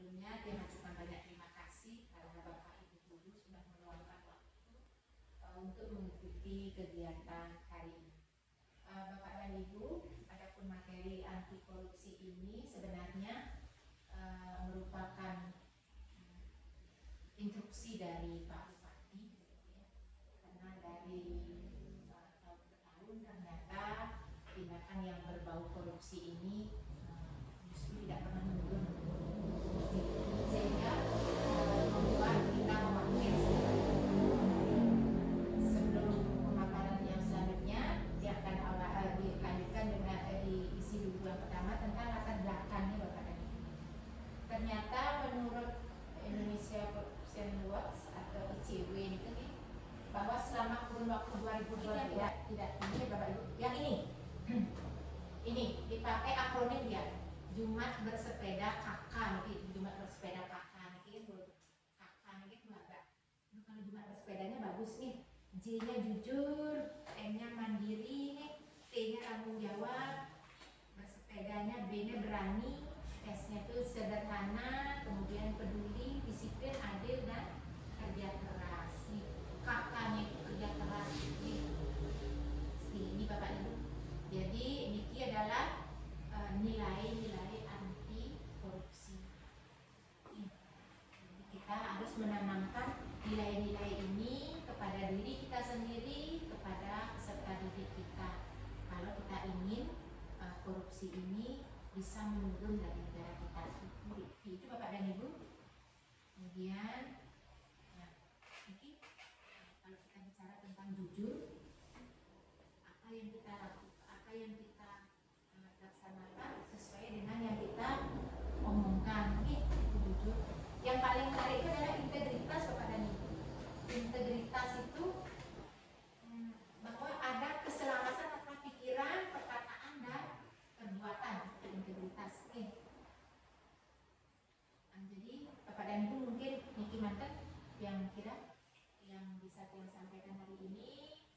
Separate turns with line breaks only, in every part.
Sebelumnya dia mengucapkan banyak terima kasih karena Bapak Ibu Guru sudah meluangkan waktu untuk mengikuti kegiatan hari ini. Bapak dan Ibu, adapun materi anti korupsi ini sebenarnya merupakan instruksi dari Pak Bupati, karena dari tahun ke tahun ternyata tindakan yang berbau korupsi ini justru tidak pernah menurun, sehingga membuat kita memakai sebelum pemaparan yang selanjutnya yang akan dilanjutkan dengan diisi dulu yang pertama tentang latar belakangnya Bapak dan Ibu. Ternyata menurut Indonesia Corruption Watch atau ICW itu bahwa selama kurun waktu 2022 tidak ini Bapak Ibu yang ini dipakai akronim dia Jumat Bersepeda KK Jumat Bersepeda KK KK kalau Jumat Bersepedanya bagus nih, J-nya jujur, M-nya mandiri nih, T-nya tanggung jawab, bersepedanya B-nya berani, S-nya itu sederhana, kemudian peduli, disiplin, adil, dan kerja keras. KK-nya itu kerja keras. Ini Bapak Ibu. Jadi ini adalah nilai-nilai anti korupsi. Kita harus menanamkan nilai-nilai ini kepada diri kita sendiri, kepada peserta didik kita. Kalau kita ingin korupsi ini bisa menurun dari negara kita. Itu Bapak dan Ibu. Kemudian, ini kalau kita bicara tentang jujur, apa yang kita lakukan, apa yang kita laksanakan sesuai dengan yang kita omongkan, itu jujur. Yang paling menarik itu adalah integritas Bapak dan Ibu. Integritas itu bahwa ada keselarasan antara pikiran, perkataan, dan perbuatan. Integritas. Jadi Bapak dan Ibu mungkin Niki Manten yang kira yang bisa saya sampaikan hari ini.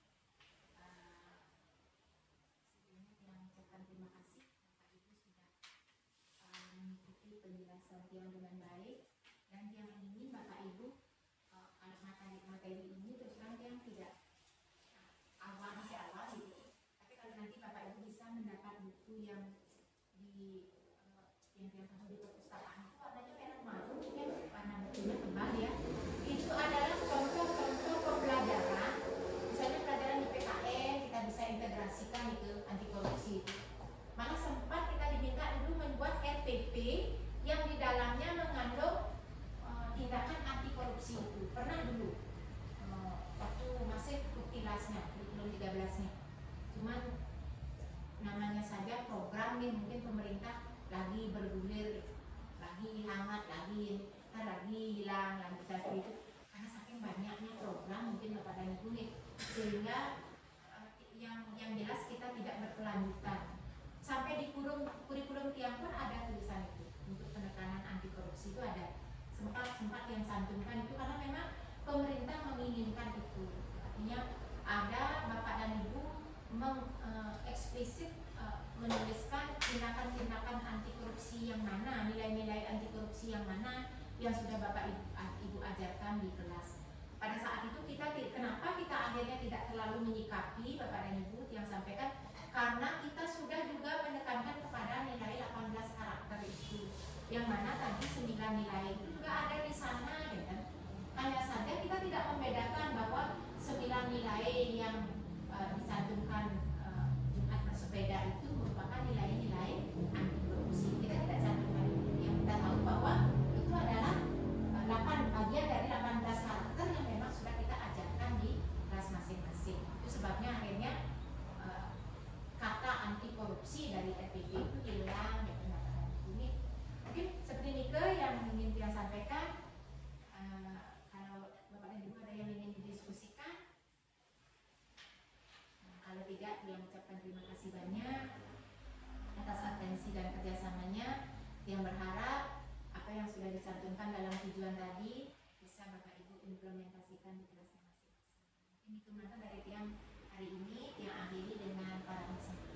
Sebelumnya saya mengucapkan terima kasih Bapak Ibu sudah mengikuti penjelasan yang dengan baik. Dan yang ini Bapak Ibu kalau materi ini terus terang yang tidak masih awal gitu. Tapi kalau nanti Bapak Ibu bisa mendapat buku yang yang kamu di perpustakaan itu warnanya merah marun, warna bukunya tebal ya. Itu adalah contoh-contoh pembelajaran. Misalnya pelajaran di PKN kita bisa integrasikan itu anti korupsi itu. Malah sempat kita diminta dulu membuat RPP yang di dalamnya mengandung tindakan anti korupsi itu. Pernah dulu waktu masih kutilasnya belum 13-nya. Cuman namanya saja program nih, mungkin pemerintah lagi bergulir, lagi hangat, lagi hilang, lagi seperti itu. Karena saking banyaknya program mungkin Bapak dan Ibu nih, sehingga yang jelas kita tidak berkelanjutan. Sampai di kurikulum tiang pun ada tulisan itu untuk penekanan anti korupsi itu ada. Sempat yang santumkan itu karena memang pemerintah menginginkan itu. Artinya ada Bapak dan Ibu eksplisit menuliskan tindakan-tindakan anti korupsi yang mana, nilai-nilai anti korupsi yang mana yang sudah Bapak Ibu ajarkan di kelas. Pada saat itu kenapa kita akhirnya tidak terlalu menyikapi Bapak dan Ibu yang sampaikan, karena kita sudah juga menekankan kepada nilai 18 karakter itu, yang mana tadi 9 nilai itu juga ada di sana, ya kan? Hanya saja kita tidak membedakan bahwa 9 nilai yang dicantumkan Jumat Bersepeda itu merupakan nilai-nilai anti korupsi. Kita tidak cantumkan itu. Yang kita tahu bahwa itu adalah 8 bagian dari 18 karakter yang memang sudah kita ajarkan di kelas masing-masing. Itu sebabnya akhirnya kata anti korupsi dari RPP itu hilang, ya pendapat ini. Mungkin seperti Nike yang ingin dia sampaikan. Kalau Bapak dan Ibu ada yang ingin didiskusikan, kalau tidak, dia mengucapkan terima kasih banyak atas atensi dan kerjasamanya. Yang berharap apa yang sudah dicantumkan dalam tujuan tadi bisa Bapak Ibu implementasikan di kelasnya masing-masing. Ini kemana dari tiang hari ini, yang akhiri dengan para peserta.